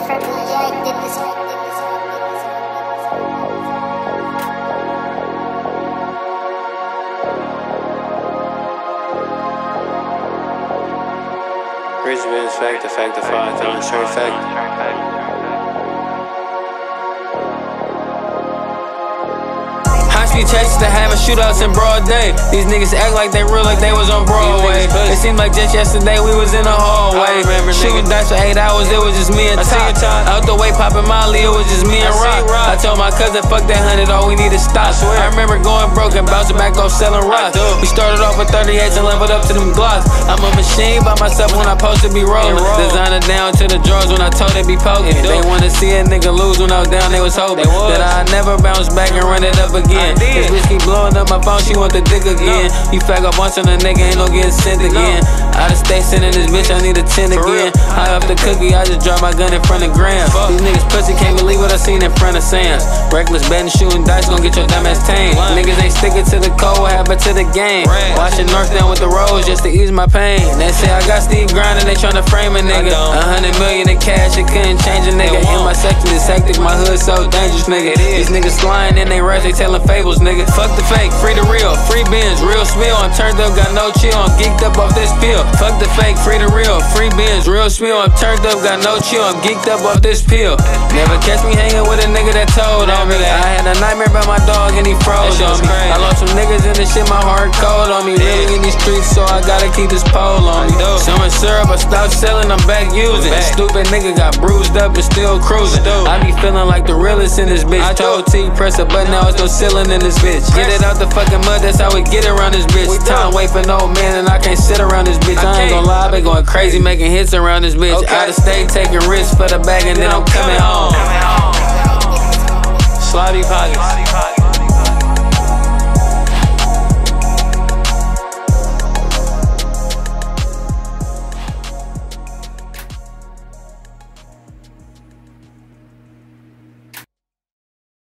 Rich bitch, fact, the 5, throwing straight fact. High-speed chases to having shootouts in broad day. These niggas act like they real, like they was on Broadway. It seemed like just yesterday we was in the hallway. Shooting dice for 8 hours, it was just me and Top. Out the way popping Molly, it was just me and Rock. I told my cousin, fuck that 100, all we need is stop. I remember going broke and bouncing back off selling rocks. We started off with 38s and leveled up to them Glocks. I'm a machine by myself when I post to be rolling. Designer down to the drawers when I told they be poking. They wanna see a nigga lose when I was down, they was hoping that I never bounce back and run it up again. This bitch keep blowing up my phone, she want the dick again. You fag up once on a nigga, ain't no getting sent again. Out of state sending this bitch, I need a 10 again. High up the cookie, I just drop my gun in front of Graham. These niggas pussy, can't believe what I seen in front of Sam's. Reckless betting, shooting dice, gon' get your dumb ass tame. Niggas ain't sticking to the code, what happened to the game? Washing North down with the rolls just to ease my pain. They say I got Steve grinding, they tryna frame a nigga. 100 million in cash, it couldn't change a nigga. In my section is hectic, my hood so dangerous, nigga. These niggas flying in they rush, they telling fables, nigga. Fuck the fake, free the real, free bins, real spill. I'm turned up, got no chill, I'm geeked up off this pill. Fuck the fake, free the real, free bins, real spill. I'm turned up, got no chill, I'm geeked up off this pill. Never catch me hanging with a nigga that told on me. I had a nightmare about my dog and he froze on me. I lost some niggas in this shit, my heart cold on me. Really in these streets, so I gotta keep this pole on me. Selling syrup, I stopped selling, I'm back using. Stupid nigga got bruised up and still cruising. I be feeling like the realest in this bitch. Told T, press a button, now it's no ceiling in this bitch. Get it out the fucking mud, that's how we get around this bitch. Time wait for no man and I can't sit around this bitch. I ain't gon' lie, I been going crazy making hits around this bitch. Out of state, taking risks for the bag and then I'm coming home. Slotty pockets.